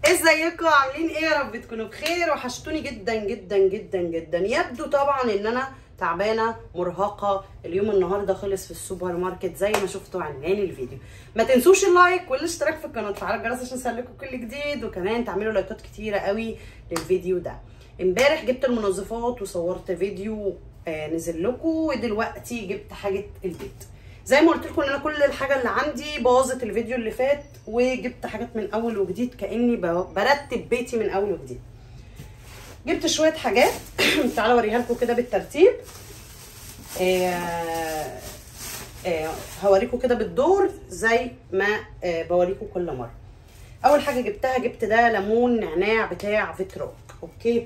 ازيكم عاملين ايه؟ يا رب تكونوا بخير. وحشتوني جدا جدا جدا جدا. يبدو طبعا ان انا تعبانه مرهقه. اليوم النهارده خلص في السوبر ماركت زي ما شفتوا عنوان الفيديو. ما تنسوش اللايك والاشتراك في القناه وتفعلوا الجرس عشان يوصلكم كل جديد، وكمان تعملوا لايكات كتيره قوي للفيديو ده. امبارح جبت المنظفات وصورت فيديو نزل لكم، ودلوقتي جبت حاجه البيت. زي ما قلت لكم ان انا كل الحاجه اللي عندي باظت الفيديو اللي فات، وجبت حاجات من اول وجديد كاني برتب بيتي من اول وجديد. جبت شويه حاجات تعالوا اوريها لكم كده بالترتيب. هوريكم كده بالدور زي ما بوريكم كل مره. اول حاجه جبتها، جبت ده ليمون نعناع بتاع فيتروك. اوكي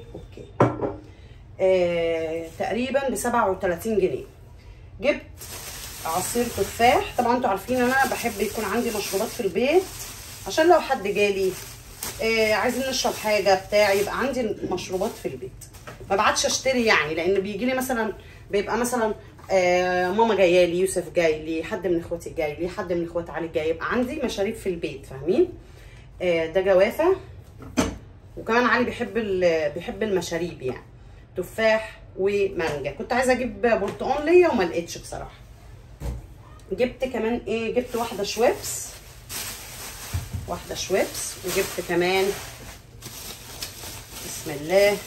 تقريبا ب 37 جنيه. جبت عصير تفاح. طبعا انتوا عارفين انا بحب يكون عندي مشروبات في البيت عشان لو حد جالي عايزين نشرب حاجه بتاع يبقى عندي مشروبات في البيت. ما بعدش اشتري يعني، لان بيجي لي مثلا بيبقى مثلا ماما جايه لي، يوسف جاي لي، حد من اخواتي جاي لي، حد من اخوات علي جاي، يبقى عندي مشاريب في البيت. فاهمين؟ ده جوافه. وكمان علي بيحب المشاريب يعني، تفاح ومانجا. كنت عايزه اجيب برتقال ليا وما لقيتش بصراحه. جبت كمان ايه، جبت واحده شويبس، وجبت كمان بسم الله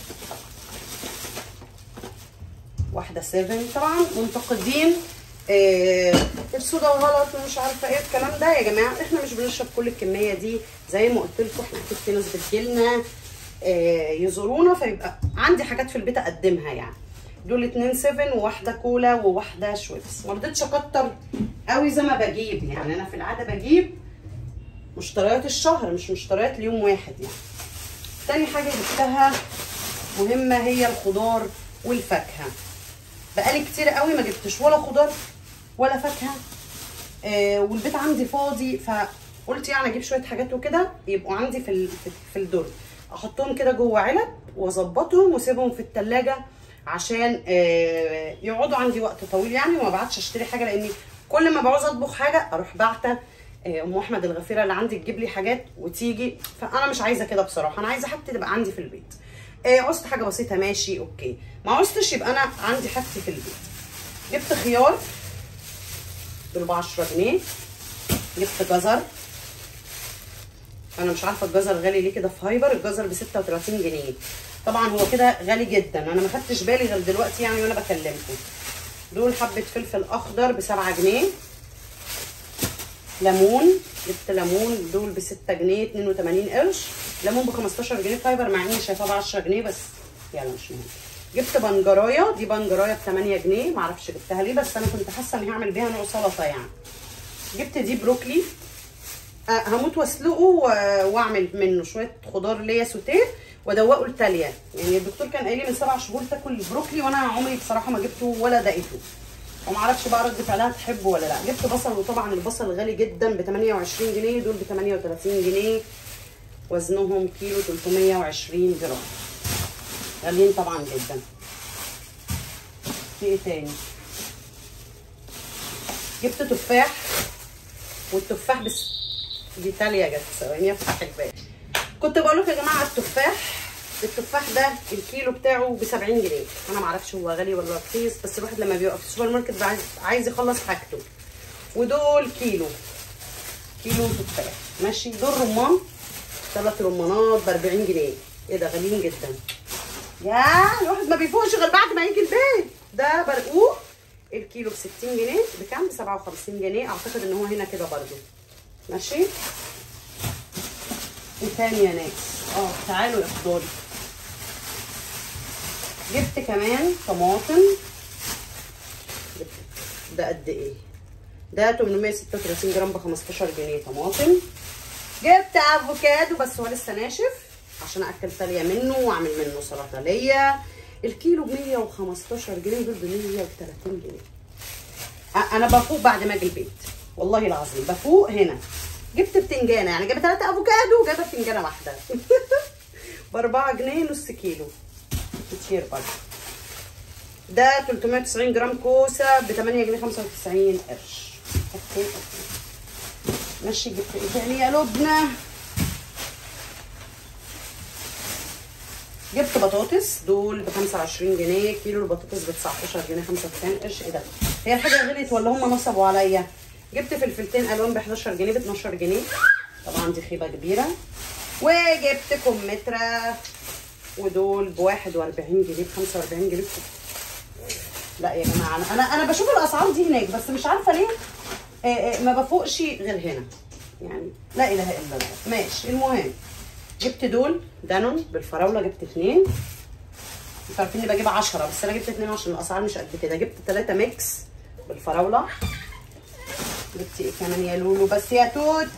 واحده 7. طبعا منتقدين الصودا غلط ومش عارفه ايه الكلام ده. يا جماعه احنا مش بنشرب كل الكميه دي، زي ما قلت لكم احنا اكيد في ناس بتجيلنا يزورونا، فيبقى عندي حاجات في البيت اقدمها يعني. دول 2 7 وواحده كولا وواحده شويبس. ما رضيتش اكتر قوي زي ما بجيب يعني. انا في العاده بجيب مشتريات الشهر مش مشتريات ليوم واحد يعني. تاني حاجه جبتها مهمه هي الخضار والفاكهه. بقالي كتير قوي ما جبتش ولا خضار ولا فاكهه، والبيت عندي فاضي، فقلت يعني اجيب شويه حاجات وكده يبقوا عندي في الدرج، احطهم كده جوه علب واظبطهم واسيبهم في التلاجة عشان يقعدوا عندي وقت طويل يعني. وما بعدش اشتري حاجه، لاني كل ما بعوز اطبخ حاجه اروح باعته ام احمد الغفيره اللي عندي تجيب لي حاجات وتيجي، فانا مش عايزه كده بصراحه. انا عايزه حاجتي تبقى عندي في البيت. عوزت حاجه بسيطه ماشي اوكي، ما عوزتش يبقى انا عندي حاجتي في البيت. جبت خيار دول ب 10 جنيه. جبت جزر. انا مش عارفه الجزر غالي ليه كده في هايبر. الجزر ب 36 جنيه. طبعا هو كده غالي جدا، انا ما خدتش بالي غير دلوقتي يعني وانا بكلمكم. دول حبه فلفل اخضر ب 7 جنيه. ليمون، جبت ليمون دول ب 6 جنيه 82 قرش. ليمون ب 15 جنيه فايبر، مع اني شايفاه ب 10 جنيه بس يعني مش مهم. جبت بنجرايه، دي بنجرايه ب 8 جنيه. معرفش جبتها ليه، بس انا كنت حاسه اني هعمل بيها نوع سلطه يعني. جبت دي بروكلي، هموت واسلقه واعمل منه شويه خضار ليا سوتيه وادوقه لتاليا. يعني الدكتور كان قايل لي من 7 شهور تاكل البروكلي، وانا عمري بصراحه ما جبته ولا دقيته، ومعرفش بقى رد فعلها تحبه ولا لا. جبت بصل، وطبعا البصل غالي جدا ب 28 جنيه. دول ب 38 جنيه، وزنهم كيلو 320 جرام. غاليين طبعا جدا. في ايه تاني؟ جبت تفاح، والتفاح بس دي تاليا جت. ثواني افتح الباقي. كنت بقول لكم يا جماعه التفاح ده الكيلو بتاعه ب 70 جنيه. انا معرفش هو غالي ولا رخيص، بس الواحد لما بيبقى في السوبر ماركت عايز يخلص حاجته. ودول كيلو تفاح ماشي. دول رمان، 3 رمانات ب 40 جنيه. ايه ده غاليين جدا. يا الواحد ما بيفوقش غير بعد ما يجي البيت. ده برقوق الكيلو ب 60 جنيه. بكام؟ ب 57 جنيه. اعتقد ان هو هنا كده برده ماشي. ايه تاني يا ناس؟ تعالوا افضلوا. جبت كمان طماطم. ده قد ايه؟ ده 836 جرام ب 15 جنيه طماطم. جبت افوكادو بس هو لسه ناشف عشان اكل تاليا منه واعمل منه سلطه ليا. الكيلو ب 115 جنيه، دول ب 130 جنيه. انا بفوق بعد ما اجي البيت والله العظيم، بفوق هنا. جبت بتنجانه، يعني جايبه 3 افوكادو وجايبه بتنجانه واحده ب 4 جنيه نص كيلو. كتير برضه. ده 390 جرام كوسه ب 8 جنيه 95 قرش. اوكي ماشي. جبت ايه تاني يا لبنى؟ جبت بطاطس دول ب 25 جنيه، كيلو البطاطس ب 19 جنيه 95 قرش. ايه ده؟ هي الحاجه غليت ولا هم نصبوا عليا؟ جبت فلفلتين الوان ب 11 جنيه ب 12 جنيه، طبعا دي خيبه كبيره. وجبت كمثرى ودول ب 41 جنيه ب 45 جنيه. لا يا جماعه انا بشوف الاسعار دي هناك بس مش عارفه ليه ما بفوقش غير هنا، يعني لا اله الا الله. ماشي، المهم جبت دول دانون بالفراوله، جبت 2. انتوا عارفين اني بجيب 10 بس انا جبت 2 عشان الاسعار مش قد كده. جبت 3 ميكس بالفراوله. جبت ايه كمان يا لولو بس يا توت؟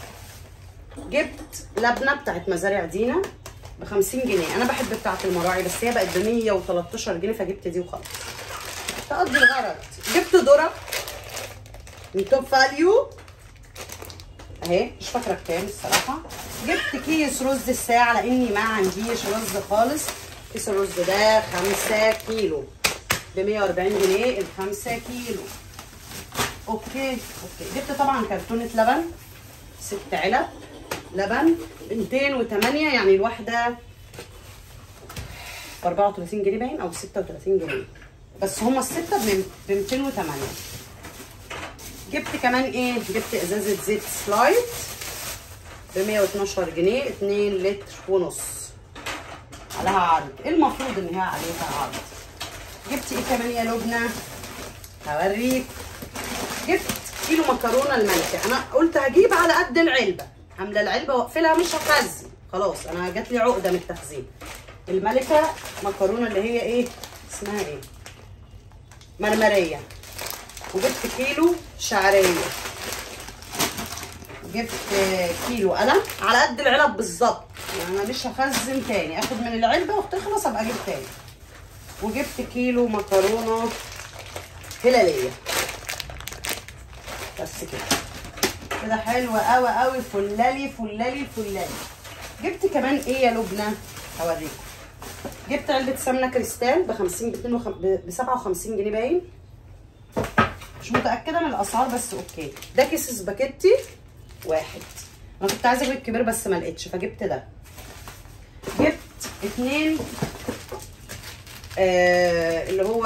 جبت لبنه بتاعت مزارع دينا ب 50 جنيه، انا بحب بتاعت المراعي بس هي بقت ب 113 جنيه فجبت دي وخلاص تقضي الغرض. جبت ذره من توب فاليو اهي، مش فاكره بكام الصراحه. جبت كيس رز الساعه لاني ما عنديش رز خالص. كيس الرز ده 5 كيلو ب 140 جنيه ال 5 كيلو. اوكي. جبت طبعا كرتونه لبن 6 علب لبن 208، يعني الواحده ب 34 جنيه باين او 36 جنيه بس هما السته ب 208. جبت كمان ايه؟ جبت ازازه زيت سلايت ب 112 جنيه 2 لتر ونص، عليها عرض، المفروض ان هي عليها عرض. جبت ايه كمان يا لبنى؟ هوريك. جبت كيلو مكرونه الملكه، انا قلت هجيب على قد العلبه، عامله العلبه واقفلها مش هخزن خلاص، انا جات لي عقده من التخزين. الملكه مكرونه اللي هي ايه اسمها ايه؟ مرمريه. وجبت كيلو شعريه. جبت كيلو قلم على قد العلب بالظبط، يعني انا مش هخزن تاني، اخد من العلبه وتخلص ابقى اجيب تاني. وجبت كيلو مكرونه هلاليه بس كده حلوه قوي قوي، فلالي. جبت كمان ايه يا لبنى؟ هوريكم. جبت علبه سمنه كريستال ب 57 جنيه باين، مش متاكده من الاسعار بس اوكي. ده كيس سباكيتي واحد، انا كنت عايزه اجيب الكبير بس ما لقيتش فجبت ده. جبت 2 اللي هو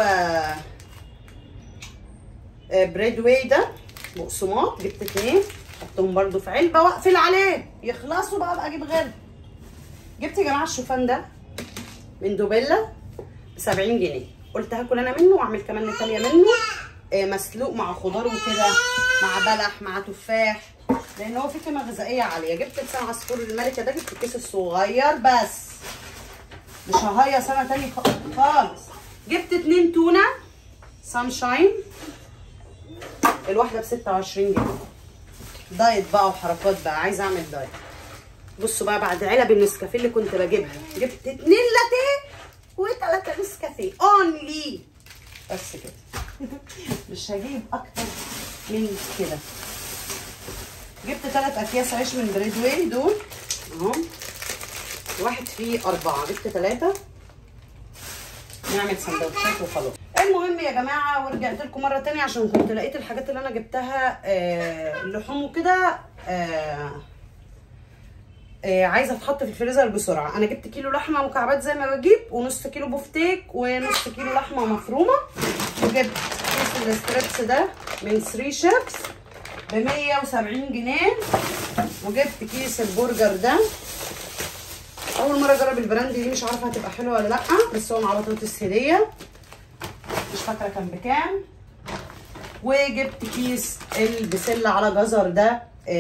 بريد واي ده بقسماط، جبت 2 حطهم برده في علبه واقفل عليه يخلصوا بقى اجيب غيره. جبت يا جماعه الشوفان ده من دوبيلا ب 70 جنيه، قلت هاكل انا منه واعمل كمان نتاليا منه مسلوق مع خضار وكده، مع بلح مع تفاح، لان هو فيه قيمه غذائيه عاليه. جبت لسان عصفور الملكه ده، جبت الكيس الصغير بس مش ههيص انا تاني خالص. جبت 2 تونه سانشاين الواحده ب 26 جنيه. دايت بقى وحركات بقى، عايزه اعمل دايت. بصوا بقى بعد علب النسكافيه اللي كنت بجيبها جبت 2 لاتيه و3 نسكافيه اونلي بس كده. مش هجيب اكتر من كده. جبت 3 اكياس عيش من بريد واي دول اهو، واحد فيه 4، جبت 3 نعمل سندوتشات وخلاص. المهم يا جماعه، ورجعت لكم مره تانية عشان كنت لقيت الحاجات اللي انا جبتها اللحوم وكده عايزه تتحط في الفريزر بسرعه. انا جبت كيلو لحمه مكعبات زي ما بجيب، ونص كيلو بفتيك، ونص كيلو لحمه مفرومه. وجبت كيس الستريبس ده من 3 شيفز ب 170 جنيه. وجبت كيس البرجر ده، اول مره اجرب البراند دي، مش عارفه هتبقى حلوه ولا لا، بس هو مع بطاطس هديه مش فاكره كان بكام. وجبت كيس البسله على جزر ده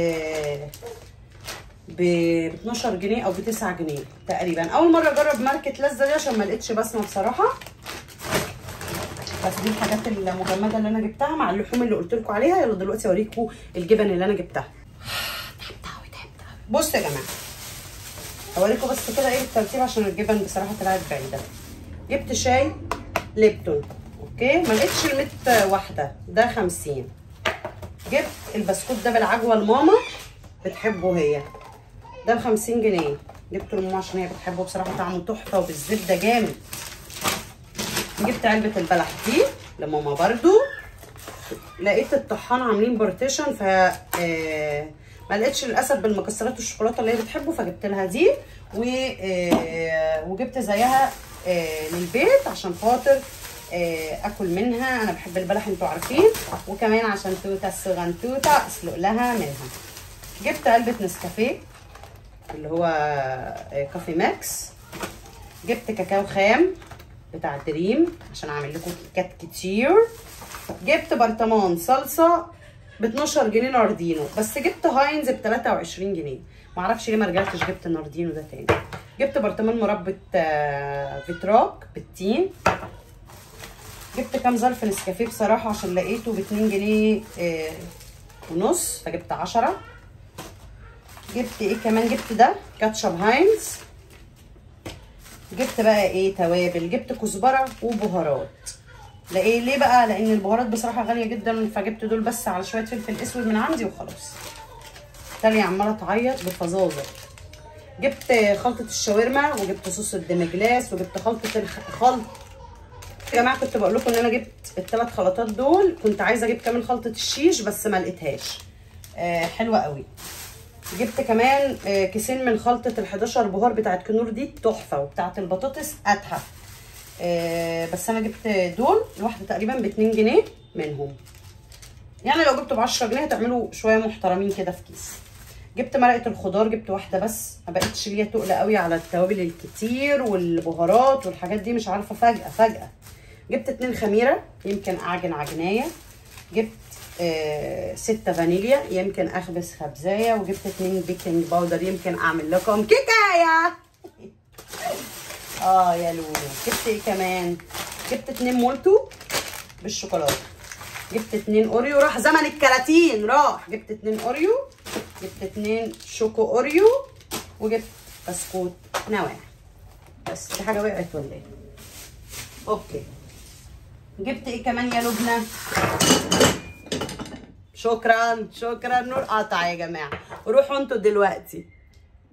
ب 12 جنيه او ب 9 جنيه تقريبا. اول مره اجرب ماركه لذة دي عشان ما لقيتش بسمه بصراحه، بس دي الحاجات المجمده اللي انا جبتها مع اللحوم اللي قلت لكم عليها. يلا دلوقتي اوريكم الجبن اللي انا جبتها. بصوا يا جماعه اوريكم بس كده ايه بالترتيب عشان الجبن بصراحه طلعت بعيده. جبت شاي ليبتون اوكي، ما لقيتش ال 100 واحده ده 50. جبت البسكوت ده بالعجوه الماما بتحبه هي، ده ب 50 جنيه، جبته لماما عشان هي بتحبه بصراحه، طعمه تحفه وبالزبده جامد. جبت علبه البلح دي لماما برده. لقيت الطحان عاملين بارتيشن ف ما لقيتش للاسف بالمكسرات والشوكولاته اللي هي بتحبه، فجبت لها دي وجبت زيها للبيت عشان خاطر اكل منها. انا بحب البلح انتوا عارفين، وكمان عشان توته الصغنطوطه اسلق لها منها. جبت علبه نسكافيه اللي هو كافي ماكس. جبت كاكاو خام بتاع دريم عشان اعمل لكم كيكات كتير. جبت برطمان صلصه ب 12 جنيه ناردينو، بس جبت هاينز ب 23 جنيه. معرفش ليه ما رجعتش جبت الناردينو ده تاني. جبت برطمان مربى فيتراك بالتين. جبت كام ظرف نسكافيه بصراحه عشان لقيته ب 2 جنيه ونص، فجبت 10. جبت ايه كمان؟ جبت ده كاتشب هاينز. جبت بقى ايه توابل، جبت كزبره وبهارات. ليه بقى؟ لان البهارات بصراحه غاليه جدا، فجبت دول بس على شويه فلفل اسود من عندي وخلاص. تالي عماله تعيط بفظاظه. جبت خلطه الشاورما، وجبت صوص الدمجلاس، وجبت خلطه يا جماعه كنت بقول لكم ان انا جبت الثلاث خلطات دول. كنت عايزه اجيب كمان خلطه الشيش بس ما لقيتهاش. حلوه قوي. جبت كمان كيسين من خلطه ال11 بهار بتاعت كنور دي تحفه، وبتاعت البطاطس اتحف. بس انا جبت دول الواحده تقريبا ب 2 جنيه منهم، يعني لو جبتوا ب 10 جنيه هتعملوا شويه محترمين كده في كيس. جبت مرقه الخضار، جبت واحده بس، ما بقتش ليا تقل قوي على التوابل الكتير والبهارات والحاجات دي، مش عارفه فجاه. جبت 2 خميره يمكن اعجن عجنايه. جبت 6 فانيليا يمكن اخبز خبزايه. وجبت 2 بيكنج باودر يمكن اعمل لكم كيكايه. يا لولو. جبت ايه كمان؟ جبت 2 مولتو بالشوكولاته. جبت 2 اوريو، راح زمن الكراتين راح. جبت 2 اوريو، جبت 2 شوكو اوريو، وجبت بسكوت نواعم. بس في حاجه وقعت ولا ايه؟ اوكي. جبت ايه كمان يا لبنى؟ شكرا نور قطع يا جماعه. روحوا انتوا دلوقتي.